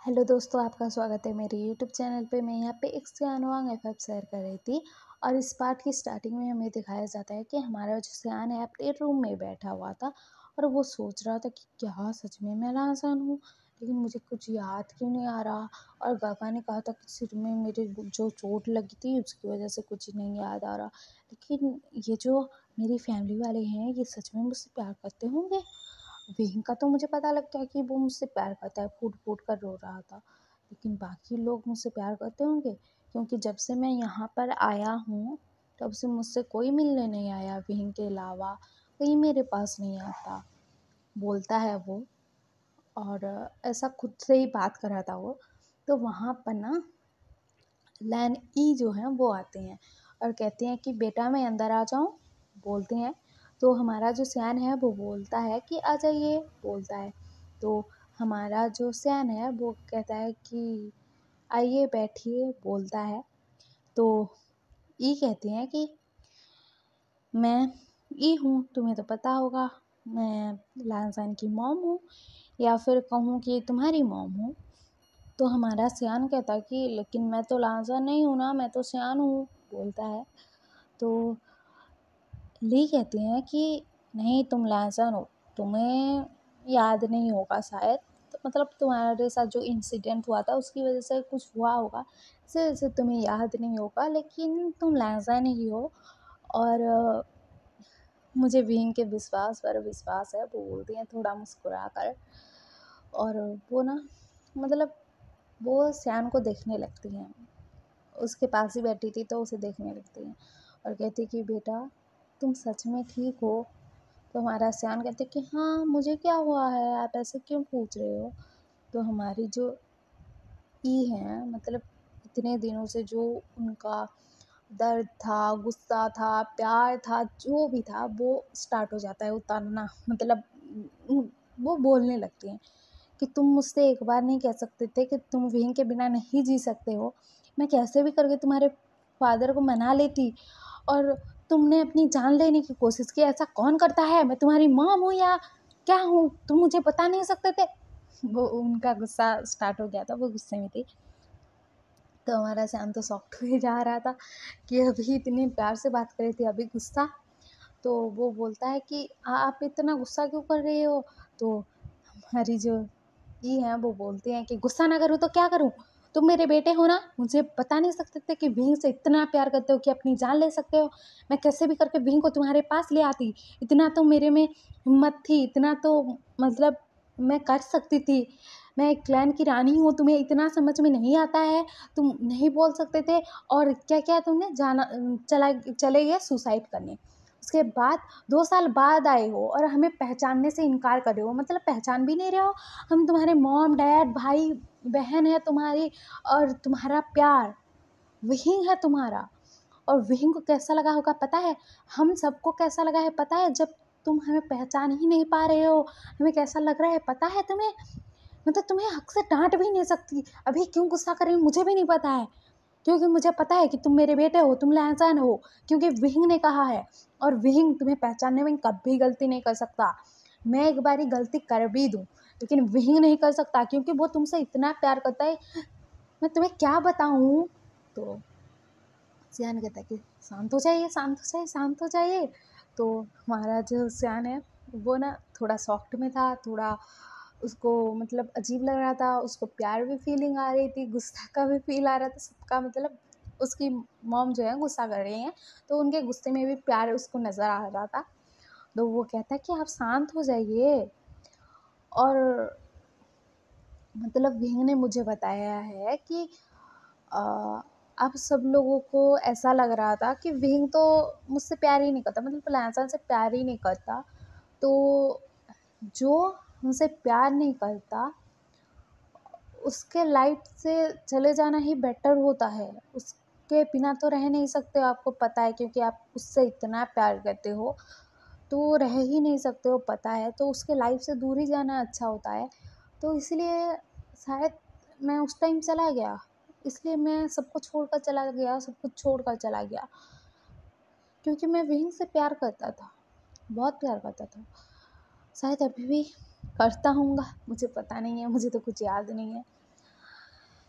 Hello दोस्तों, आपका स्वागत है मेरे यूट्यूब चैनल पे। मैं यहाँ पे एक सियानवांग एफएफ शेयर कर रही थी और इस पार्ट की स्टार्टिंग में हमें दिखाया जाता है कि हमारा जो सियान है अपने रूम में बैठा हुआ था और वो सोच रहा था कि क्या सच में मैं लासान हूँ, लेकिन मुझे कुछ याद क्यों नहीं आ रहा। और गागा ने कहा था कि सिर में मेरे जो चोट लगी थी उसकी वजह से कुछ नहीं याद आ रहा। लेकिन ये जो मेरी फैमिली वाले हैं ये सच में मुझसे प्यार करते होंगे। विंग का तो मुझे पता लगता है कि वो मुझसे प्यार करता है, फूट फूट कर रो रहा था। लेकिन बाकी लोग मुझसे प्यार करते होंगे, क्योंकि जब से मैं यहाँ पर आया हूँ तब से मुझसे कोई मिलने नहीं आया। विंग के अलावा कोई मेरे पास नहीं आता, बोलता है वो। और ऐसा खुद से ही बात कर रहा था वो। तो वहाँ पर ना लैन ई जो है वो आते हैं और कहते हैं कि बेटा मैं अंदर आ जाऊँ, बोलते हैं। तो हमारा जो सियान है वो बोलता है कि आ जाइए, बोलता है। तो हमारा जो सियान है वो कहता है कि आइए बैठिए, बोलता है। तो ई कहते हैं कि मैं ई हूँ, तुम्हें तो पता होगा, मैं लानसान की मॉम हूँ, या फिर कहूँ कि तुम्हारी मॉम हूँ। तो हमारा सियान कहता है कि लेकिन मैं तो लांसा नहीं हूँ ना, मैं तो सियान हूँ, बोलता है। तो ली कहती हैं कि नहीं, तुम लांसन हो, तुम्हें याद नहीं होगा शायद। तो मतलब तुम्हारे साथ जो इंसिडेंट हुआ था उसकी वजह से कुछ हुआ होगा, इस वजह से तुम्हें याद नहीं होगा, लेकिन तुम लांसा नहीं हो। और मुझे विंग के विश्वास पर विश्वास है, वो बोलती हैं थोड़ा मुस्कुरा कर। और वो ना मतलब वो सियान को देखने लगती हैं, उसके पास ही बैठी थी तो उसे देखने लगती हैं और कहती कि बेटा तुम सच में ठीक हो। तो हमारा सियान कहते कि हाँ, मुझे क्या हुआ है, आप ऐसे क्यों पूछ रहे हो। तो हमारी जो ई है, मतलब इतने दिनों से जो उनका दर्द था, गुस्सा था, प्यार था, जो भी था वो स्टार्ट हो जाता है उतारना। मतलब वो बोलने लगती हैं कि तुम मुझसे एक बार नहीं कह सकते थे कि तुम विंग के बिना नहीं जी सकते हो। मैं कैसे भी करके तुम्हारे फादर को मना लेती, और तुमने अपनी जान लेने की कोशिश की। ऐसा कौन करता है, मैं तुम्हारी मॉम हूँ या क्या हूँ, तुम मुझे बता नहीं सकते थे। वो उनका गुस्सा स्टार्ट हो गया था, वो गुस्से में थी। तो हमारा सैम तो सॉफ्ट हुए जा रहा था कि अभी इतने प्यार से बात कर रही थी, अभी गुस्सा। तो वो बोलता है कि आप इतना गुस्सा क्यों कर रहे हो। तो हमारी जो ये हैं वो बोलते हैं कि गुस्सा ना करूँ तो क्या करूँ, तुम मेरे बेटे हो ना, मुझे बता नहीं सकते थे कि विंग से इतना प्यार करते हो कि अपनी जान ले सकते हो। मैं कैसे भी करके विंग को तुम्हारे पास ले आती, इतना तो मेरे में हिम्मत थी, इतना तो मतलब मैं कर सकती थी। मैं एक क्लैन की रानी हूँ, तुम्हें इतना समझ में नहीं आता है, तुम नहीं बोल सकते थे। और क्या क्या तुमने जाना, चले गए सुसाइड करने। उसके बाद 2 साल बाद आए हो और हमें पहचानने से इनकार कर रहे हो, मतलब पहचान भी नहीं रहे हो। हम तुम्हारे मॉम डैड भाई बहन है तुम्हारी, और तुम्हारा प्यार विंग है तुम्हारा। और विंग को कैसा लगा होगा पता है, हम सबको कैसा लगा है पता है, जब तुम हमें पहचान ही नहीं पा रहे हो, हमें कैसा लग रहा है पता है तुम्हें। मतलब तुम्हें हक से डांट भी नहीं सकती, अभी क्यों गुस्सा कर रही हो मुझे भी नहीं पता है, क्योंकि मुझे पता है कि तुम मेरे बेटे हो, तुम लहसान हो, क्योंकि विंग ने कहा है। और विंग तुम्हें पहचानने में कभी गलती नहीं कर सकता। मैं एक बारी गलती कर भी दूँ, लेकिन विंग नहीं कर सकता, क्योंकि वो तुमसे इतना प्यार करता है। मैं तुम्हें क्या बताऊँ। तो सियान कहता है कि शांत हो जाइए, शांत हो जाइए, शांत हो जाइए। तो हमारा जो सियान है वो ना थोड़ा सॉफ्ट में था, थोड़ा उसको मतलब अजीब लग रहा था, उसको प्यार भी फीलिंग आ रही थी, गुस्सा का भी फील आ रहा था, सबका। मतलब उसकी मॉम जो है गुस्सा कर रही हैं, तो उनके गुस्से में भी प्यार उसको नज़र आ रहा था। तो वो कहता है कि आप शांत हो जाइए। और मतलब विंग ने मुझे बताया है कि अ, अब सब लोगों को ऐसा लग रहा था कि विंग तो मुझसे प्यार ही नहीं करता, मतलब लहसन से प्यार ही नहीं करता। तो जो हमसे प्यार नहीं करता उसके लाइफ से चले जाना ही बेटर होता है। उसके बिना तो रह नहीं सकते हो, आपको पता है, क्योंकि आप उससे इतना प्यार करते हो तो रह ही नहीं सकते हो, पता है। तो उसके लाइफ से दूर ही जाना अच्छा होता है। तो इसलिए शायद मैं उस टाइम चला गया, इसलिए मैं सबको छोड़कर चला गया, सब कुछ छोड़कर चला गया, क्योंकि मैं विंग से प्यार करता था, बहुत प्यार करता था। शायद अभी भी करता हूँगा, मुझे पता नहीं है, मुझे तो कुछ याद नहीं है।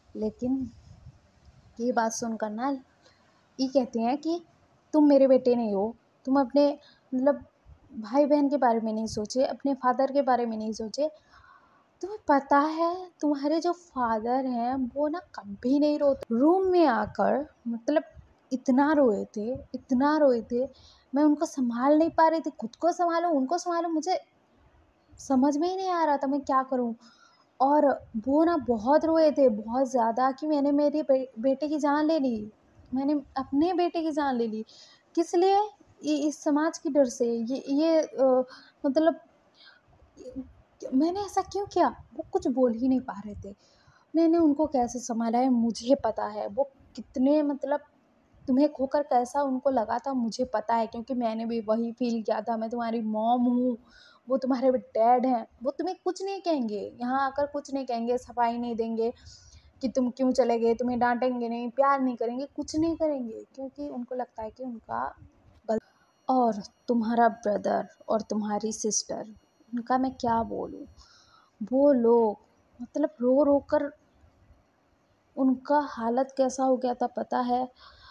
लेकिन ये बात सुनकर ना ये कहते हैं कि तुम मेरे बेटे नहीं हो, तुम अपने मतलब भाई बहन के बारे में नहीं सोचे, अपने फादर के बारे में नहीं सोचे। तुम्हें पता है तुम्हारे जो फादर हैं वो ना कभी नहीं रोते। रूम में आकर मतलब इतना रोए थे, इतना रोए थे, मैं उनको संभाल नहीं पा रही थी, खुद को संभालो उनको संभालो, मुझे समझ में ही नहीं आ रहा था मैं क्या करूं। और वो ना बहुत रोए थे, बहुत ज़्यादा, कि मैंने मेरे बेटे की जान ले ली, मैंने अपने बेटे की जान ले ली। किस लिए? इस समाज की डर से। मतलब मैंने ऐसा क्यों किया? वो कुछ बोल ही नहीं पा रहे थे। मैंने उनको कैसे सँभाला है मुझे पता है। वो कितने मतलब तुम्हें खोकर कैसा उनको लगा था मुझे पता है, क्योंकि मैंने भी वही फ़ील किया था। मैं तुम्हारी मॉम हूँ, वो तुम्हारे डैड हैं। वो तुम्हें कुछ नहीं कहेंगे, यहाँ आकर कुछ नहीं कहेंगे, सफाई नहीं देंगे कि तुम क्यों चले गए, तुम्हें डाँटेंगे नहीं, प्यार नहीं करेंगे, कुछ नहीं करेंगे, क्योंकि उनको लगता है कि उनका गल और तुम्हारा ब्रदर और तुम्हारी सिस्टर, उनका मैं क्या बोलूँ? वो लोग मतलब रो-रो कर उनका हालत कैसा हो गया था पता है?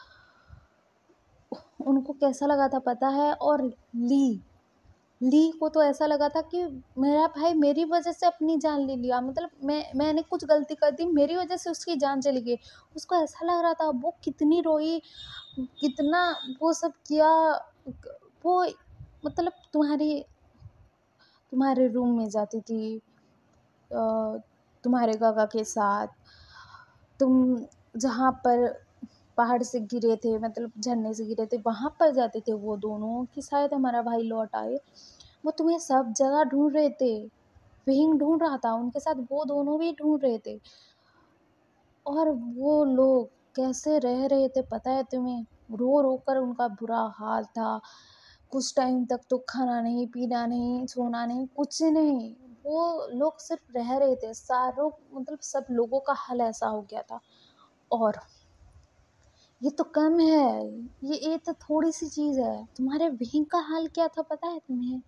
उनको कैसा लगा था पता है? और ली ली को तो ऐसा लगा था कि मेरा भाई मेरी वजह से अपनी जान ले लिया, मतलब मैंने कुछ गलती कर दी, मेरी वजह से उसकी जान चली गई। उसको ऐसा लग रहा था, वो कितनी रोई, कितना वो सब किया। वो मतलब तुम्हारे रूम में जाती थी, तुम्हारे काका के साथ, तुम जहाँ पर पहाड़ से गिरे थे, मतलब झरने से गिरे थे, वहाँ पर जाते थे वो दोनों कि शायद हमारा भाई लौट आए। वो तुम्हें सब जगह ढूंढ रहे थे, विहिंग ढूंढ रहा था, उनके साथ वो दोनों भी ढूंढ रहे थे। और वो लोग कैसे रह रहे थे पता है तुम्हें? रो रो कर उनका बुरा हाल था। कुछ टाइम तक तो खाना नहीं, पीना नहीं, सोना नहीं, कुछ नहीं। वो लोग सिर्फ रह रहे थे, सारों मतलब सब लोगों का हाल ऐसा हो गया था। और ये तो कम है, ये तो थोड़ी सी चीज़ है। तुम्हारे विहिंग का हाल क्या था पता है तुम्हें?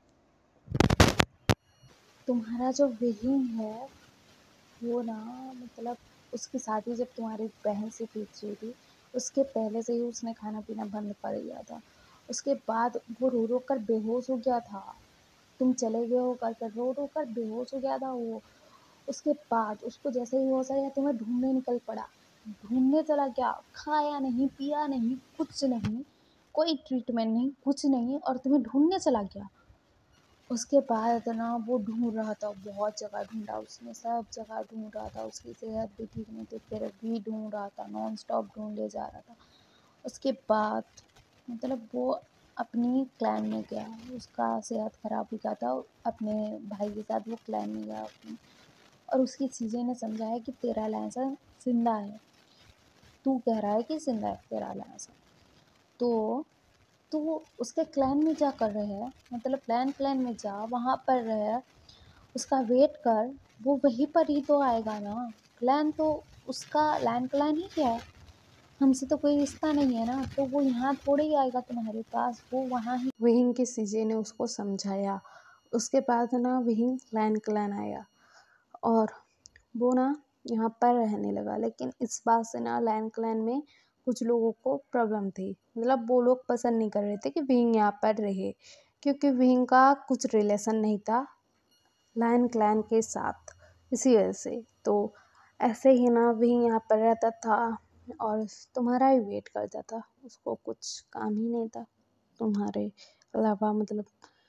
तुम्हारा जो विहिंग है वो ना मतलब उसकी शादी जब तुम्हारी बहन से फिक्स हुई थी, उसके पहले से ही उसने खाना पीना बंद कर दिया था। उसके बाद वो रो रो कर बेहोश हो गया था। तुम चले गए हो कर कर रो रो कर बेहोश हो गया था वो। उसके बाद उसको जैसे ही होश आया तुम्हें ढूंढने निकल पड़ा, ढूंढने चला गया, खाया नहीं, पिया नहीं, कुछ नहीं, कोई ट्रीटमेंट नहीं, कुछ नहीं, और तुम्हें ढूंढने चला गया। उसके बाद ना वो ढूँढ रहा था, बहुत जगह ढूँढा उसने, सब जगह ढूँढ रहा था, उसकी सेहत भी ठीक नहीं थी, फिर भी ढूँढ रहा था, नॉन स्टॉप ढूँढे जा रहा था। उसके बाद मतलब वो अपनी क्लैन में गया, उसका सेहत ख़राब हो गया था, अपने भाई के साथ वो क्लैन में गया अपने, और उसकी चीज़ें ने समझाया कि तेरा लाइसेंस ज़िंदा है, तू कह रहा है कि ज़िंदा है तेरा लाइसेंस। तो तू उसके क्लैन में जा कर रहे, मतलब क्लैन में जा, वहाँ पर रहे, उसका वेट कर, वो वहीं पर ही तो आएगा ना। क्लैन तो उसका लैन क्लैन ही है, हमसे तो कोई रिश्ता नहीं है ना, तो वो यहाँ थोड़े ही आएगा तुम्हारे पास, वो वहाँ ही। विहिंग के सीजे ने उसको समझाया। उसके बाद ना विहिंग लैन क्लैन आया और वो ना यहाँ पर रहने लगा, लेकिन इस बात से ना लैन क्लैन में कुछ लोगों को प्रॉब्लम थी, मतलब वो लोग पसंद नहीं कर रहे थे कि विहिंग यहाँ पर रहे, क्योंकि विहिंग का कुछ रिलेशन नहीं था लायन क्लैन के साथ, इसी वजह से। तो ऐसे ही ना वही यहाँ पर रहता था और तुम्हारा ही वेट करता था, उसको कुछ काम ही नहीं था तुम्हारे अलावा, मतलब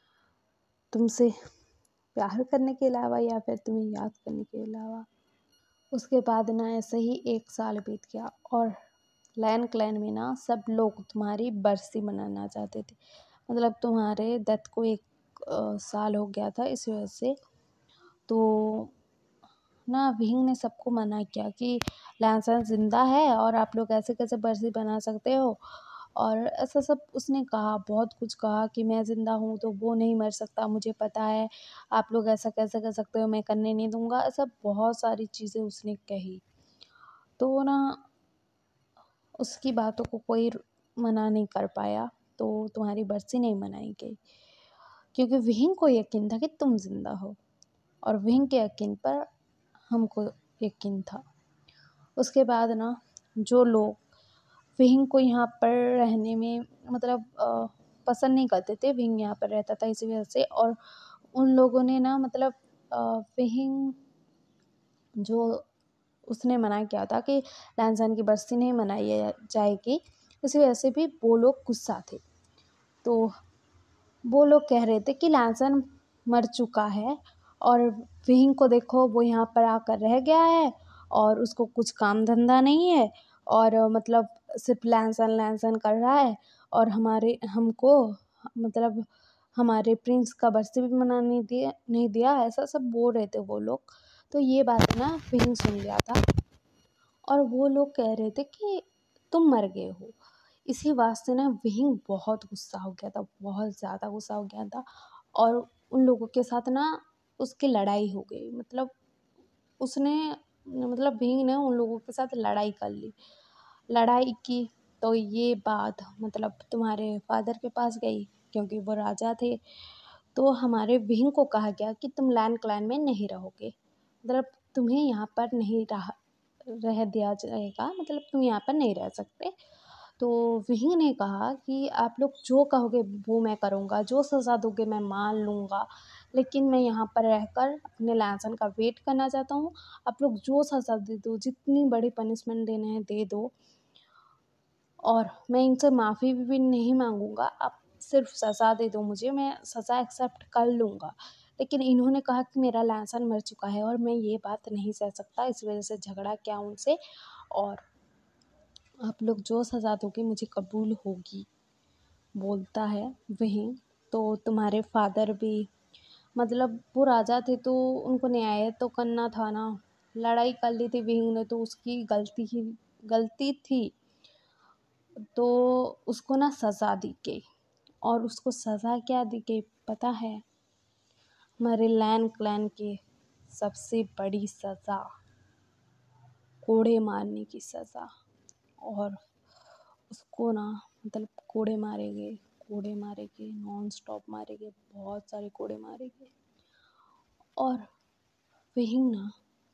तुमसे प्यार करने के अलावा या फिर तुम्हें याद करने के अलावा। उसके बाद ना ऐसे ही 1 साल बीत गया और लैन क्लैन में ना सब लोग तुम्हारी बरसी मनाना चाहते थे, मतलब तुम्हारे डेथ को 1 साल हो गया था, इस वजह से। तो ना विंग ने सबको मना किया कि लैंसन ज़िंदा है और आप लोग ऐसे कैसे बरसी बना सकते हो, और ऐसा सब उसने कहा, बहुत कुछ कहा कि मैं ज़िंदा हूँ तो वो नहीं मर सकता, मुझे पता है, आप लोग ऐसा कैसे कर सकते हो, मैं करने नहीं दूँगा, ऐसा बहुत सारी चीज़ें उसने कही। तो ना उसकी बातों को कोई मना नहीं कर पाया, तो तुम्हारी बरसी नहीं मनाई गई, क्योंकि विहिंग को यकीन था कि तुम ज़िंदा हो और विहिंग के यकीन पर हमको यकीन था। उसके बाद ना जो लोग विहिंग को यहाँ पर रहने में मतलब पसंद नहीं करते थे, विहिंग यहाँ पर रहता था इसी वजह से। और उन लोगों ने ना मतलब विहिंग जो उसने मना किया था कि लैनसन की बरसी नहीं मनाई जाएगी, इसी वजह से भी वो लोग गुस्सा थे। तो वो लोग कह रहे थे कि लैनसन मर चुका है और विहिंग को देखो वो यहाँ पर आकर रह गया है और उसको कुछ काम धंधा नहीं है और मतलब सिर्फ लैनसन लैनसन कर रहा है और हमको मतलब हमारे प्रिंस का बरसी भी मनाने नहीं दिया, ऐसा सब बोल रहे थे वो लोग। तो ये बात ना विहिंग सुन लिया था और वो लोग कह रहे थे कि तुम मर गए हो। इसी वास्ते ना विहिंग बहुत गुस्सा हो गया था, बहुत ज़्यादा गुस्सा हो गया था और उन लोगों के साथ ना उसकी लड़ाई हो गई। मतलब उसने मतलब विहिंग ने उन लोगों के साथ लड़ाई कर ली। लड़ाई की तो ये बात मतलब तुम्हारे फादर के पास गई क्योंकि वो राजा थे। तो हमारे विहिंग को कहा गया कि तुम लैन क्लैन में नहीं रहोगे, मतलब तुम्हें यहाँ पर नहीं रह दिया जाएगा, मतलब तुम यहाँ पर नहीं रह सकते। तो विहिंग ने कहा कि आप लोग जो कहोगे वो मैं करूँगा, जो सज़ा दोगे मैं मान लूँगा, लेकिन मैं यहाँ पर रहकर अपने लैसन का वेट करना चाहता हूँ। आप लोग जो सज़ा दे दो, जितनी बड़ी पनिशमेंट देना है दे दो और मैं इनसे माफ़ी भी नहीं मांगूँगा, आप सिर्फ सज़ा दे दो मुझे, मैं सज़ा एक्सेप्ट कर लूँगा। लेकिन इन्होंने कहा कि मेरा लैसन मर चुका है और मैं ये बात नहीं सह सकता, इस वजह से झगड़ा किया उनसे और आप लोग जो सज़ा दोगे मुझे कबूल होगी, बोलता है विहिंग। तो तुम्हारे फादर भी मतलब वो राजा थे तो उनको न्याय तो करना था ना, लड़ाई कर ली थी विहिंग ने तो उसकी गलती थी। तो उसको ना सज़ा दी गई और उसको सज़ा क्या दी गई पता है? हमारे लैन क्लैन की सबसे बड़ी सज़ा, कोड़े मारने की सज़ा। और उसको ना मतलब कोड़े मारे गए, नॉन स्टॉप मारे गए, बहुत सारे कोड़े मारे गए। और विहिंग ना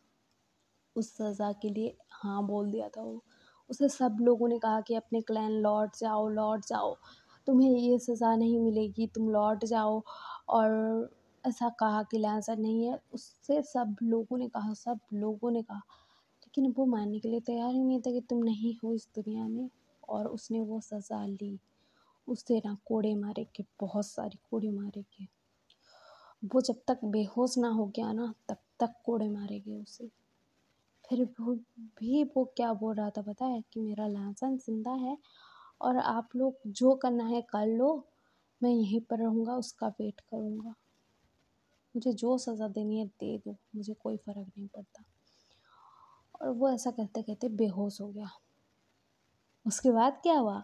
उस सज़ा के लिए हाँ बोल दिया था। वो उसे सब लोगों ने कहा कि अपने क्लैन लौट जाओ, तुम्हें ये सज़ा नहीं मिलेगी, तुम लौट जाओ। और ऐसा कहा कि लैंसर नहीं है, उससे सब लोगों ने कहा, लेकिन वो मानने के लिए तैयार ही नहीं था कि तुम नहीं हो इस दुनिया में। और उसने वो सज़ा ली, उसे ना कोड़े मारे के, बहुत सारे कोड़े मारे के। वो जब तक बेहोश ना हो गया ना तब तक कोड़े मारे गए उसे। फिर वो क्या बोल रहा था पता है? कि मेरा लहसुन ज़िंदा है और आप लोग जो करना है कर लो, मैं यहीं पर रहूँगा, उसका वेट करूँगा। मुझे जो सज़ा देनी है दे दो, मुझे कोई फ़र्क नहीं पड़ता। और वो ऐसा कहते-कहते बेहोश हो गया। उसके बाद क्या हुआ?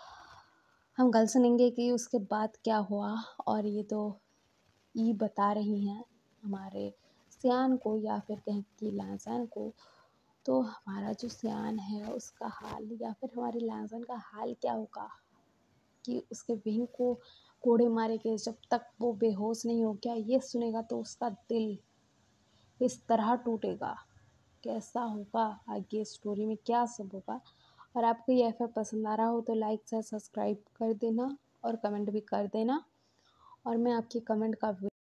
हम कल सुनेंगे कि उसके बाद क्या हुआ। और ये बता रही हैं हमारे सियान को या फिर कहें कि लहसुन को। तो हमारा जो सियान है उसका हाल या फिर हमारे लहसुन का हाल क्या होगा कि उसके विहिंग को कोड़े मारे के जब तक वो बेहोश नहीं हो गया, ये सुनेगा तो उसका दिल इस तरह टूटेगा। कैसा होगा आगे स्टोरी में क्या सब होगा। और आपको ये एफर पसंद आ रहा हो तो लाइक से सब्सक्राइब कर देना और कमेंट भी कर देना और मैं आपकी कमेंट का